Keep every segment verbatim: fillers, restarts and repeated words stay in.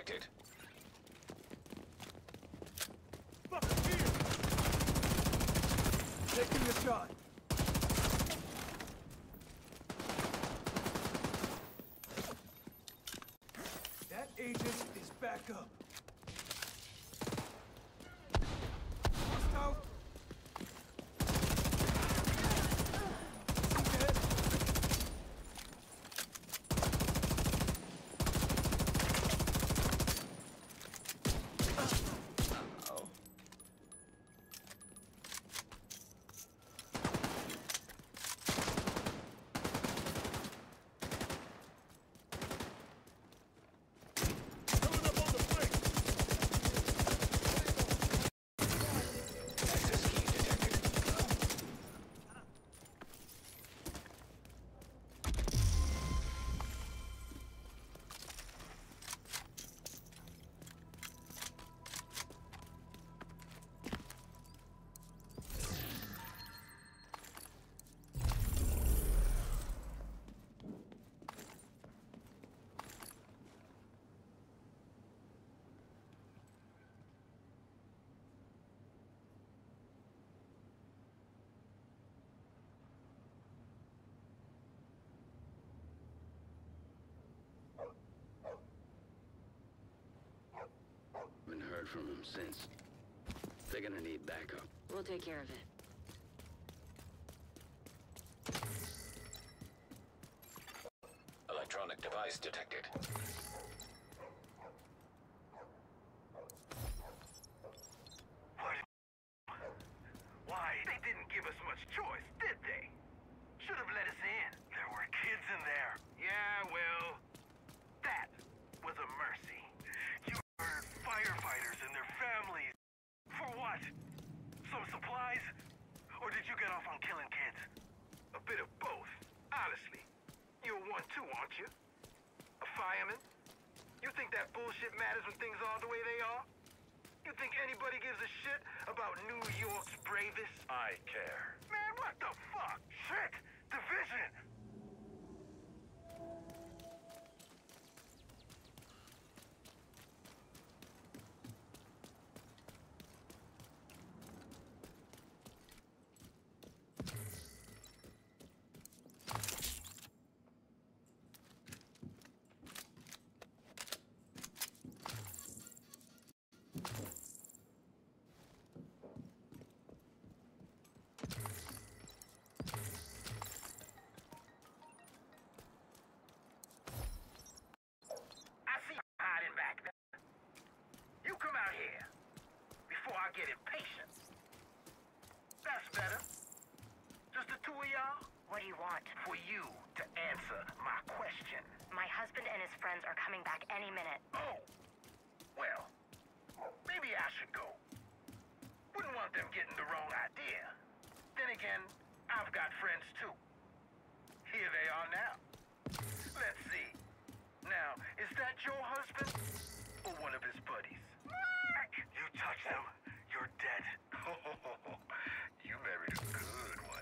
detected. Fucking here! Taking the shot. That agent is back up. Hostile. Haven't heard from him since. They're gonna need backup. We'll take care of it. Electronic device detected. Why? They didn't give us much choice, did they? Should have let us in. There were kids in there. Yeah, well, that was a mercy. You murdered firefighters and their families. For what? Some supplies? Or did you get off on killing kids? A bit of both, honestly. You're one too, aren't you? A fireman? You think that bullshit matters when things are the way they are? You think anybody gives a shit about New York's bravest? I care. Man, what the fuck? Shit! Division! I get impatient. That's better. Just the two of y'all? What do you want? For you to answer my question. My husband and his friends are coming back any minute. Oh. Well, maybe I should go. Wouldn't want them getting the wrong idea. Then again, I've got friends too. Here they are now. Let's see. Now, is that your husband? Or one of his buddies? You touch them, you're dead. You married a good one.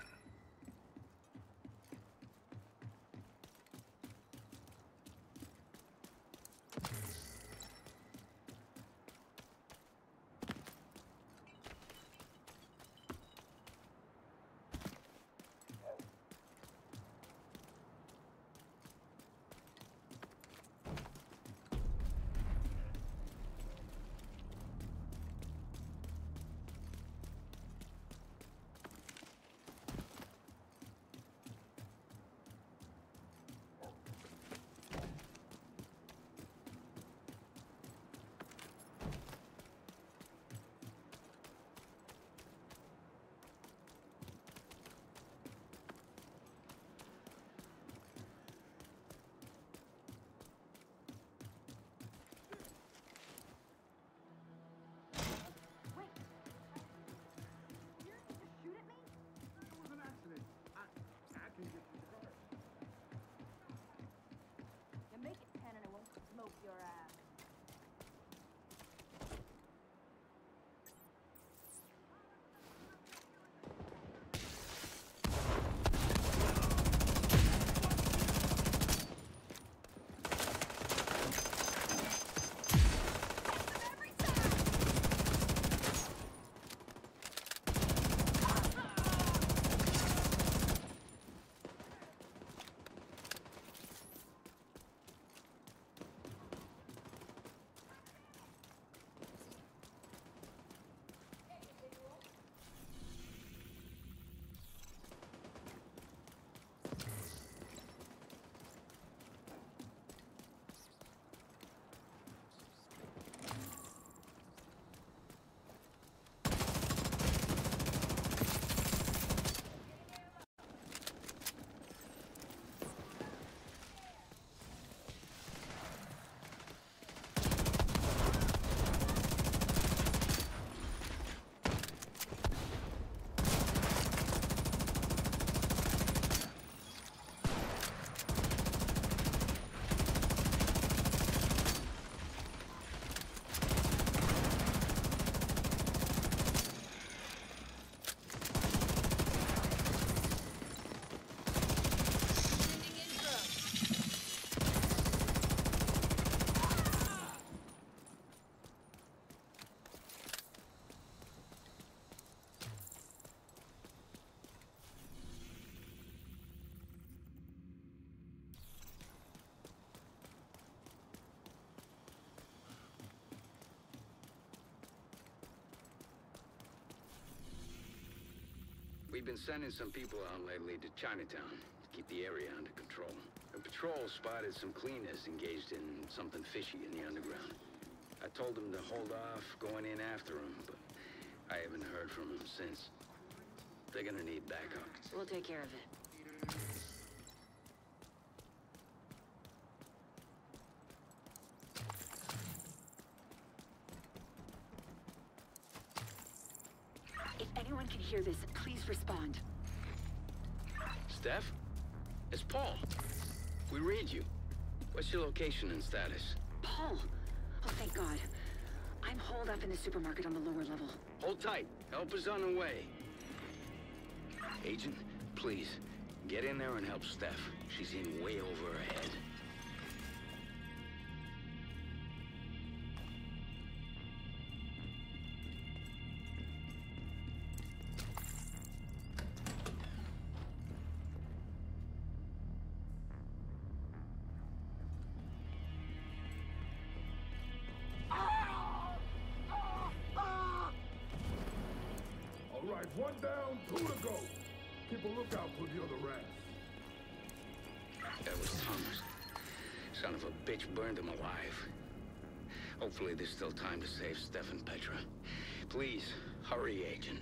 We've been sending some people out lately to Chinatown to keep the area under control. A patrol spotted some cleaners engaged in something fishy in the underground. I told them to hold off going in after them, but I haven't heard from them since. They're gonna need backup. We'll take care of it. If anyone can hear this, please respond. Steph? It's Paul. We read you. What's your location and status? Paul! Oh, thank God. I'm holed up in the supermarket on the lower level. Hold tight. Help is on the way. Agent, please, get in there and help Steph. She's in way over her head. All right, one down, two to go. Keep a lookout for the other rats. That was Thomas. Son of a bitch burned him alive. Hopefully there's still time to save Steph and Petra. Please, hurry, Agent.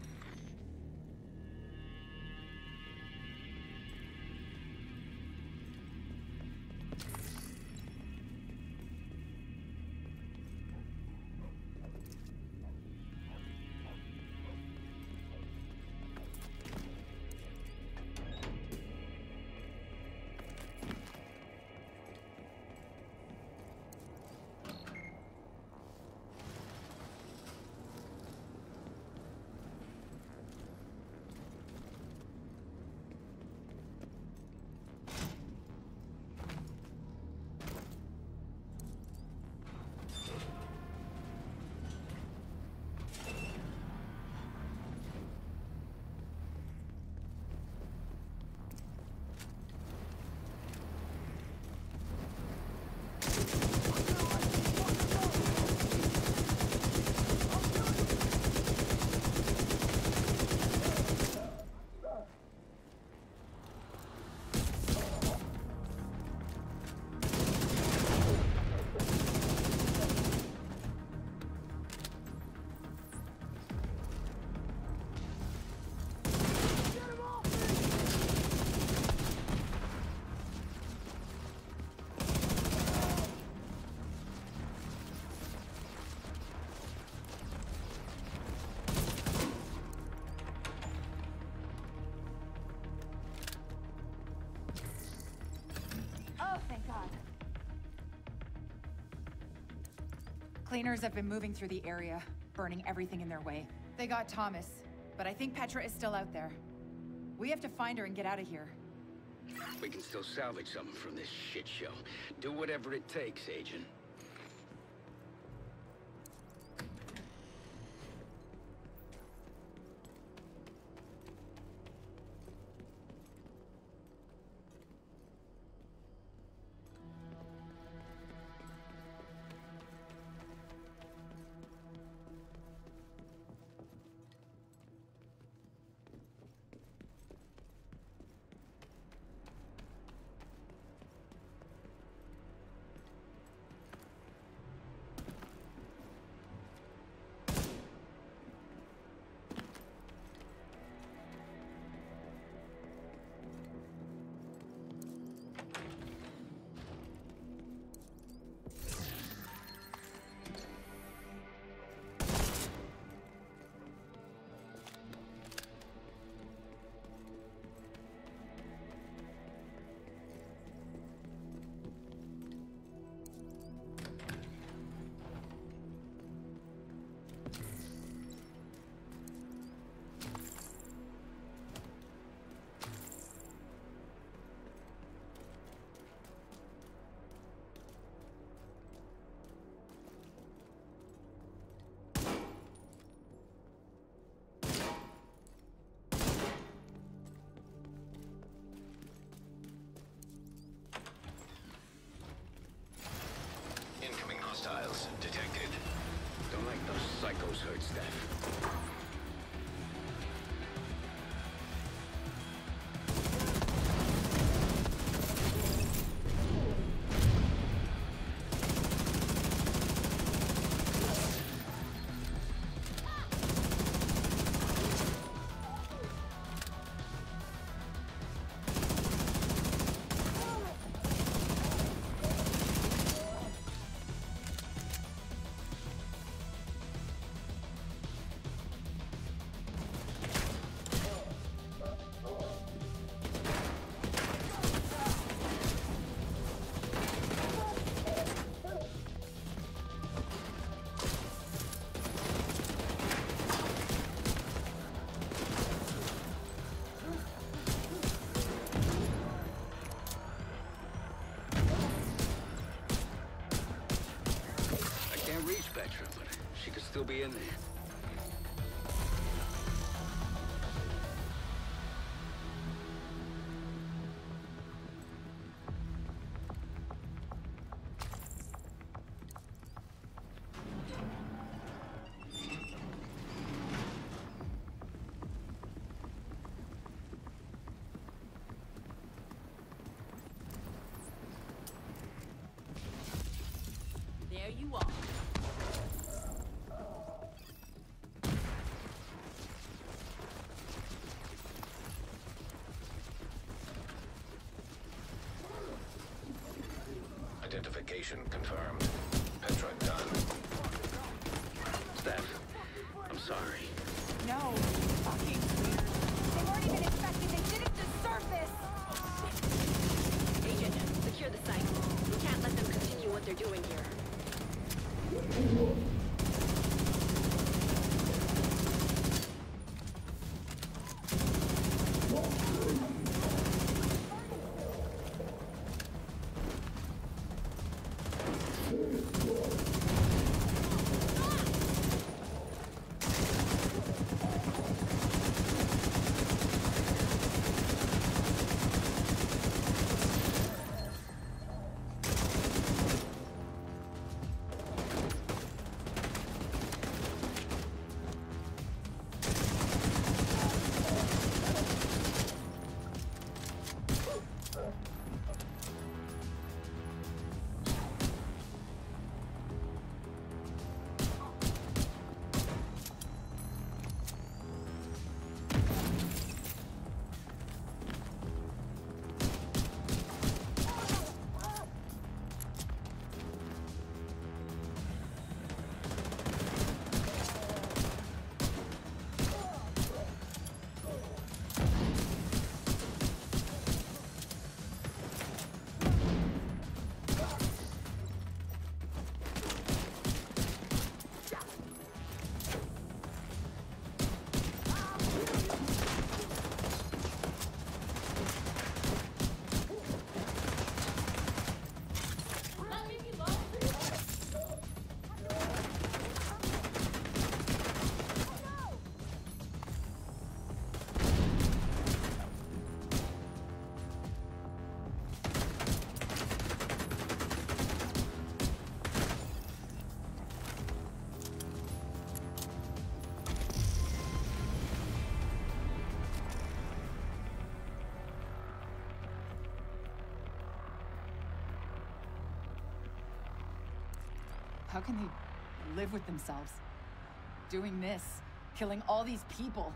Cleaners have been moving through the area, burning everything in their way. They got Thomas, but I think Petra is still out there. We have to find her and get out of here. We can still salvage something from this shit show. Do whatever it takes, Agent. Hostiles detected. Don't let those psychos hurt Steph. Petra, but she could still be in there. There you are. Identification confirmed. Petra done. Steph, I'm sorry. No, fucking weird. They've already been infected. They didn't deserve this. Agent, secure the site. We can't let them continue what they're doing here. How can they live with themselves? Doing this, killing all these people.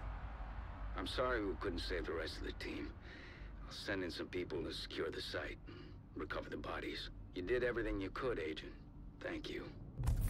I'm sorry we couldn't save the rest of the team. I'll send in some people to secure the site and recover the bodies. You did everything you could, Agent. Thank you.